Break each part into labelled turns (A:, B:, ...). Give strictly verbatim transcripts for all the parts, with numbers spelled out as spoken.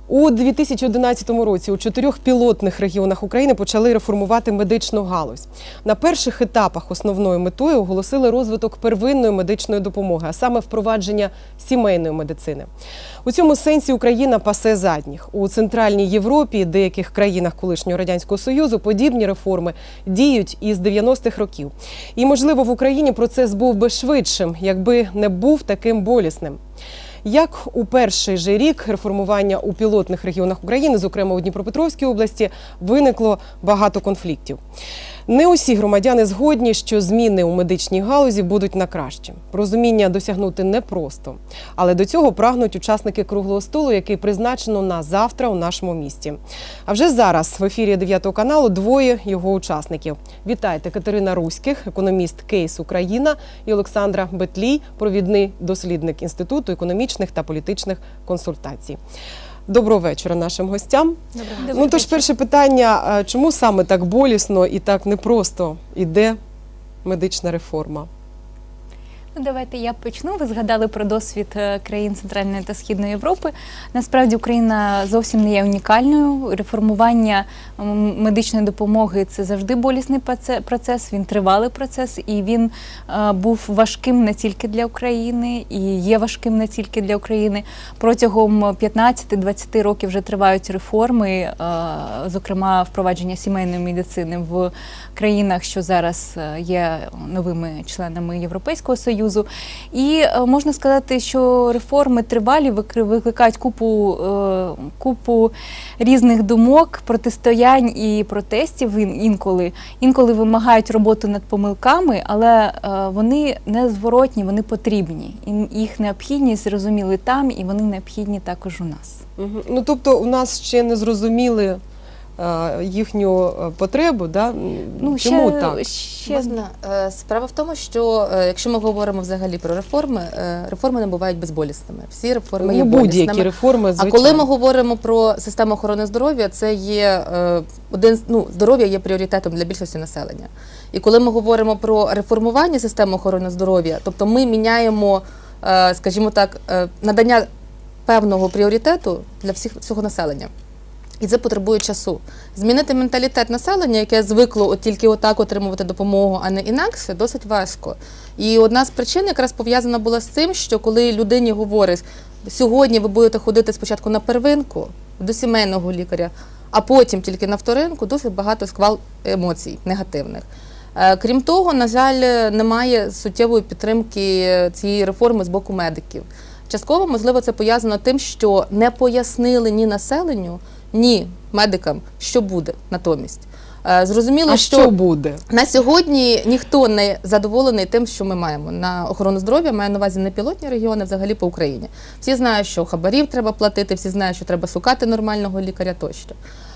A: У дві тисячі одинадцятому році у чотирьох пілотних регіонах України почали реформувати медичну галузь. На перших етапах основною метою оголосили розвиток первинної медичної допомоги, а саме впровадження сімейної медицини. У цьому сенсі Україна пасе задніх. У Центральній Європі і деяких країнах колишнього Радянського Союзу подібні реформи діють із дев'яностих років. І, можливо, в Україні процес був би швидшим, якби не був таким болісним. Як у перший же рік реформування у пілотних регіонах України, зокрема у Дніпропетровській області, виникло багато конфліктів. Не усі громадяни згодні, що зміни у медичній галузі будуть на краще. Розуміння досягнути непросто. Але до цього прагнуть учасники круглого столу, який призначено на завтра у нашому місті. А вже зараз в ефірі дев'ятого каналу двоє його учасників. Вітайте, Катерина Руських, економіст Кейс Україна, і Олександра Бетлій, провідний дослідник Інституту економічних та політичних консультацій. Доброго вечора нашим гостям.
B: Доброго.
A: Ну, тож, перше питання, чому саме так болісно і так непросто йде медична реформа?
B: Ну, давайте я почну. Ви згадали про досвід країн Центральної та Східної Європи. Насправді Україна зовсім не є унікальною. Реформування медичної допомоги – це завжди болісний процес, він тривалий процес, і він був важким не тільки для України, і є важким не тільки для України. Протягом п'ятнадцяти-двадцяти років вже тривають реформи, зокрема впровадження сімейної медицини в країнах, що зараз є новими членами Європейського Союзу. І можна сказати, що реформи тривалі, викликають купу, купу різних думок, протистоянь і протестів інколи. Інколи вимагають роботу над помилками, але вони незворотні, вони потрібні. І їх необхідність зрозуміли там, і вони необхідні також у нас.
A: Угу. Ну, тобто у нас ще не зрозуміли їхню потребу, да?
B: Ну,
A: чому
B: ще,
A: так?
B: Ще...
C: Можна? Справа в тому, що якщо ми говоримо взагалі про реформи, реформи не бувають безболісними. Всі реформи є болісними.
A: Будь-які реформи, звичайно.
C: А коли ми говоримо про систему охорони здоров'я, це є один, ну, здоров'я є пріоритетом для більшості населення. І коли ми говоримо про реформування системи охорони здоров'я, тобто ми міняємо, скажімо так, надання певного пріоритету для всіх, всього населення. І це потребує часу. Змінити менталітет населення, яке звикло от тільки отак отримувати допомогу, а не інакше, досить важко. І одна з причин якраз пов'язана була з цим, що коли людині говорять, сьогодні ви будете ходити спочатку на первинку, до сімейного лікаря, а потім тільки на вторинку, дуже багато шквал емоцій негативних. Крім того, на жаль, немає суттєвої підтримки цієї реформи з боку медиків. Частково, можливо, це пов'язано тим, що не пояснили ні населенню, ні медикам, що буде натомість. Зрозуміло,
A: а
C: що,
A: що буде?
C: На сьогодні ніхто не задоволений тим, що ми маємо на охорону здоров'я, маю на увазі не пілотні регіони, взагалі по Україні. Всі знають, що хабарів треба платити, всі знають, що треба шукати нормального лікаря тощо.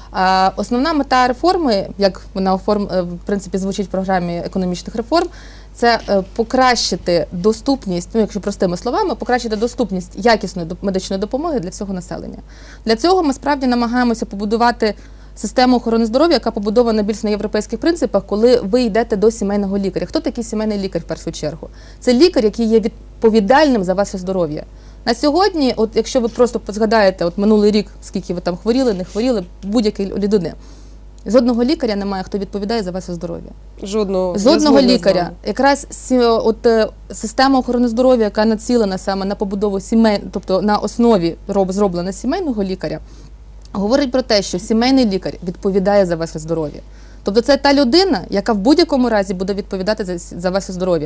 C: Основна мета реформи, як вона в принципі звучить в програмі економічних реформ, це покращити доступність, ну якщо простими словами, покращити доступність якісної медичної допомоги для всього населення. Для цього ми справді намагаємося побудувати систему охорони здоров'я, яка побудована більш на європейських принципах, коли ви йдете до сімейного лікаря. Хто такий сімейний лікар в першу чергу? Це лікар, який є відповідальним за ваше здоров'я. На сьогодні, от якщо ви просто згадаєте от минулий рік, скільки ви там хворіли, не хворіли, будь-якої людини, жодного лікаря немає, хто відповідає за ваше здоров'я.
A: Жодного,
C: Жодного лікаря. Якраз от, система охорони здоров'я, яка націлена саме на побудову сімей, тобто на основі зроблена сімейного лікаря, говорить про те, що сімейний лікар відповідає за ваше здоров'я. Тобто це та людина, яка в будь-якому разі буде відповідати за, за ваше здоров'я.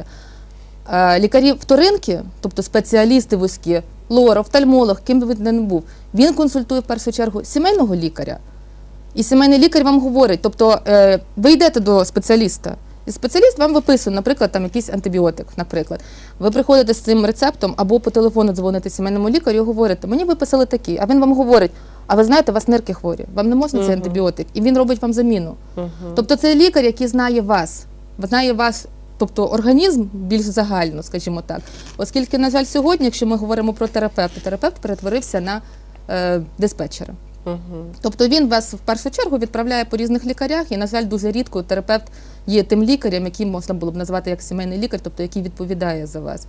C: Лікарі вторинки, тобто спеціалісти вузькі, лор, офтальмолог, ким би він не був, він консультує в першу чергу сімейного лікаря. І сімейний лікар вам говорить, тобто ви йдете до спеціаліста, і спеціаліст вам виписує, наприклад, там якийсь антибіотик, наприклад. Ви приходите з цим рецептом або по телефону дзвоните сімейному лікарю і говорите, мені виписали такий, а він вам говорить, а ви знаєте, у вас нирки хворі, вам не можна цей антибіотик, і він робить вам заміну. Тобто це лікар, який знає вас, знає вас, тобто організм більш загально, скажімо так. Оскільки, на жаль, сьогодні, якщо ми говоримо про терапевта, терапевт перетворився на е, диспетчера. Угу. Тобто він вас в першу чергу відправляє по різних лікарях, і, на жаль, дуже рідко терапевт є тим лікарем, який можна було б назвати як сімейний лікар, тобто який відповідає за вас.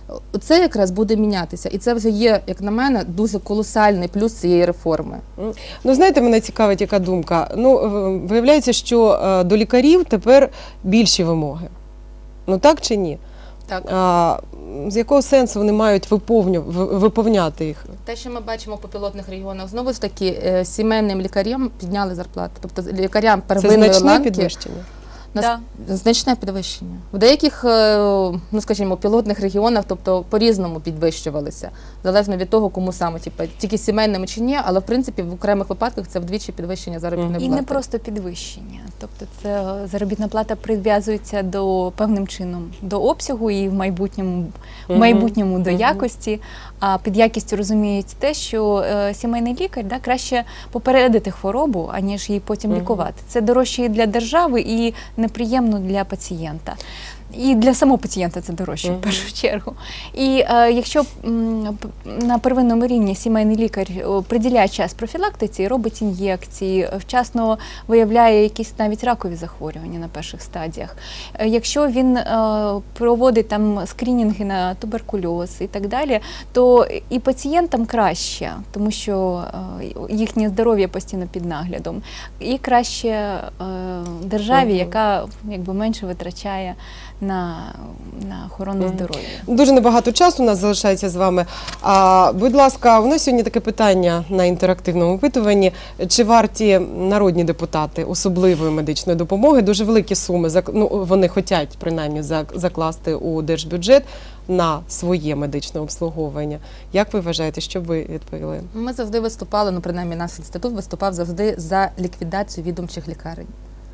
C: Це якраз буде мінятися. І це вже є, як на мене, дуже колосальний плюс цієї реформи.
A: Ну, знаєте, мене цікавить яка думка. Ну, е, виявляється, що е, до лікарів тепер більші вимоги. Ну, так чи ні?
C: Так.
A: А, з якого сенсу вони мають виповню, ви- виповняти їх?
C: Те, що ми бачимо по пілотних регіонах, знову ж таки, е, сімейним лікарям підняли зарплати. Тобто лікарям
A: Це
C: первинної
A: значне
C: ланки
A: підвищення?
C: нас-
B: Да.
C: значне підвищення. В деяких, е, ну скажімо, пілотних регіонах, тобто по-різному підвищувалися, залежно від того, кому саме, типу, тільки сімейними чи ні, але в принципі в окремих випадках це вдвічі підвищення заробітної
B: І
C: плати.
B: не просто підвищення, тобто це е, заробітна плата прив'язується до певним чином до обсягу і в майбутньому, в
A: Мгм.
B: майбутньому до
A: Мгм.
B: якості. А під якістю розуміють те, що е, сімейний лікар да, краще попередити хворобу, аніж її потім
A: Мгм.
B: лікувати. Це дорожче і для держави, і неприємно для пацієнта. І для самого пацієнта це дорожче,
A: Мгм.
B: в першу чергу. І е, якщо м, п- на первинному рівні сімейний лікар о, приділяє час профілактиці, робить ін'єкції, вчасно виявляє якісь навіть ракові захворювання на перших стадіях. Е, Якщо він е, проводить там скринінги на туберкульоз і так далі, то і пацієнтам краще, тому що е, їхнє здоров'я постійно під наглядом, і краще е, державі,
A: Мгм.
B: яка якби менше витрачає на, на охорону
A: Мгм.
B: здоров'я.
A: Дуже небагато часу у нас залишається з вами. А, будь ласка, у нас сьогодні таке питання на інтерактивному опитуванні. Чи варті народні депутати особливої медичної допомоги? Дуже великі суми, зак- ну, вони хочуть принаймні зак- закласти у держбюджет на своє медичне обслуговування. Як ви вважаєте, що б ви відповіли?
C: Ми завжди виступали, ну принаймні наш інститут виступав завжди за ліквідацію відомчих лікарень.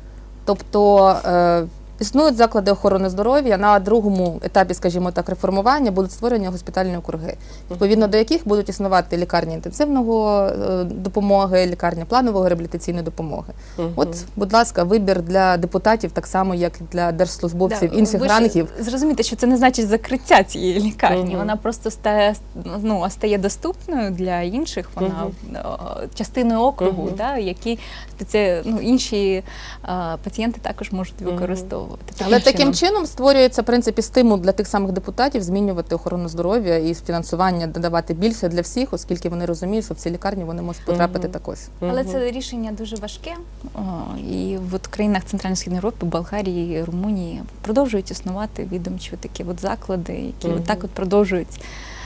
C: Тобто е, існують заклади охорони здоров'я, на другому етапі, скажімо так, реформування будуть створені госпітальні округи, відповідно до яких будуть існувати лікарні інтенсивного е, допомоги, лікарня планової реабілітаційної допомоги.
A: Мгм.
C: От, будь ласка, вибір для депутатів так само, як і для держслужбовців
B: Да,
C: інших
B: ви ж
C: рангів.
B: Зрозумієте, що це не значить закриття цієї лікарні.
A: Мгм.
B: Вона просто стає, ну, стає доступною для інших. Вона о, частиною округу,
A: Мгм.
B: да, які спеці... ну, інші а, пацієнти також можуть
A: Мгм.
B: використовувати.
C: Але таким чином створюється, в принципі, стимул для тих самих депутатів змінювати охорону здоров'я і фінансування додавати більше для всіх, оскільки вони розуміють, що в ці лікарні вони можуть потрапити
A: Мгм.
C: також.
B: Але
A: Мгм.
B: це рішення дуже важке. О, і в от країнах Центрально-Східної Європи, Болгарії, Румунії продовжують існувати відомчі такі от заклади, які
A: Мгм.
B: от так от продовжують.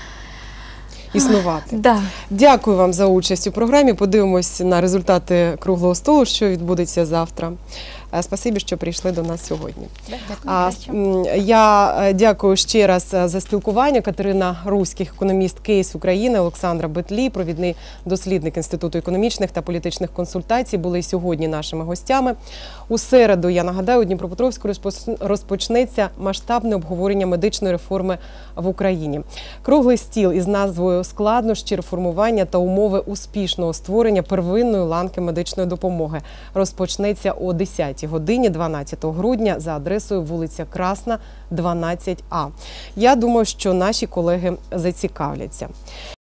A: Існувати.
B: Да.
A: Дякую вам за участь у програмі. Подивимось на результати круглого столу, що відбудеться завтра. Е, Спасибі, що прийшли до нас сьогодні. А, м, я е, дякую ще раз е, за спілкування. Катерина Руських, економіст Кейс України, Олександра Бетлі, провідний дослідник Інституту економічних та політичних консультацій, були сьогодні нашими гостями. У середу, я нагадаю, у Дніпропетровську розпоч- розпочнеться масштабне обговорення медичної реформи в Україні. Круглий стіл із назвою «Складнощі реформування та умови успішного створення первинної ланки медичної допомоги» розпочнеться о десятій годині дванадцятого грудня за адресою вулиця Красна, дванадцять А. Я думаю, що наші колеги зацікавляться.